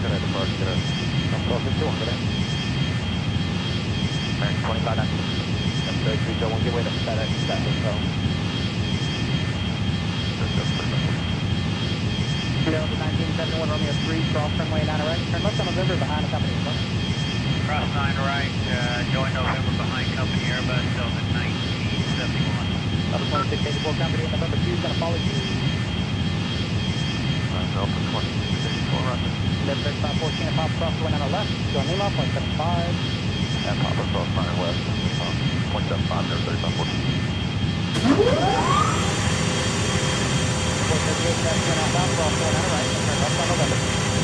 I depart, get out. I'm closing to 1, get in. Turn 25 knots. That's 33, so 1, give way to FedEx, that hotel. Delta 1971 Romeo 3, cross runway 9 right, turn left on November behind the company. Cross 9 right, join November behind company Airbus Delta 1971. Delta 2684 company in November 2 is going to follow you. Delta 2684, roger. Delta 3514 and Papa Cross runway 9 left, join Lima, 0.75. And Papa Cross 9 west, 0.75, there, 3514. 438, that's turn out south, cross 49 right, turn left on November.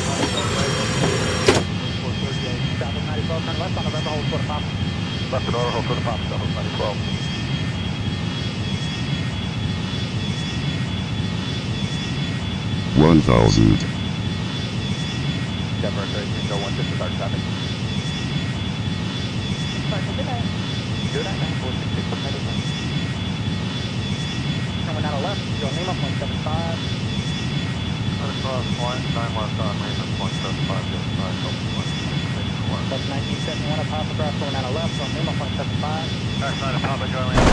438, Southwest 9012, turn left on November, hold short of Papa. Left and order, hold short of Papa, Southwest 9012. 1000. Denver 3301, disregard traffic. Good night. Good night, man. 466, what time is that? Turn 9 left, join Lima, 0.75. Cross 9 left on Lima, 0.75, the other side, Delta 2684. Delta 1971 at Papa Cross 49 left, join Lima, 0.75. Cross 9 at Papa, join Lima.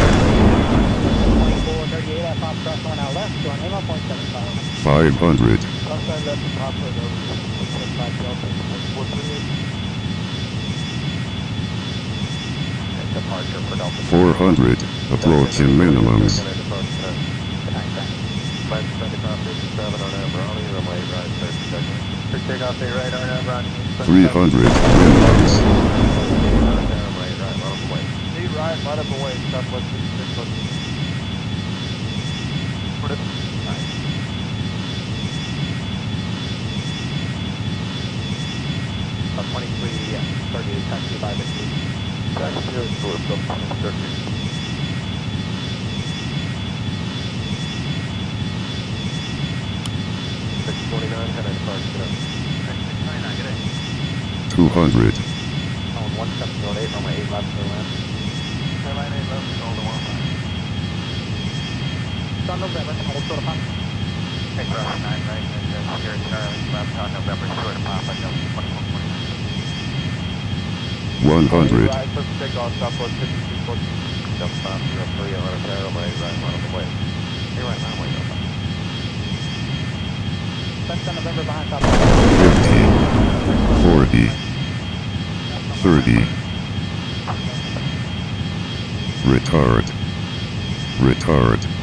2438 at Papa Cross 49 left, join Lima, 0.75. 500. Outside left to Papa, over 0.75 Delta, 438. Departure for Delta 400. Approaching minimums. Good night, thanks. Flight 7557 on Brownie, runway right, start projection. For takeoff, stay right on Brownie. 300 minimums. Right, right up away. Stay right up away, Southwest 66 foot. Put it. Alright. About 2338, taxi by the crew. Taxi is towards up 30. 649, kind of depart, get up. 699, get in. 200. On 1708, runway 8 left for land. Airline 8 left, hold the 15. On November, hold short of Papa. Hey, cross 9 right, and here at Charlie, left on November, short of Papa, Delta 2149. 100. Right, first takeoff, Southwest 5614. Delta 503 on a runway right, line up away. Hey, right, line away, Delta. Left on November behind Papa. 50. 40. 30. Retard. Retard.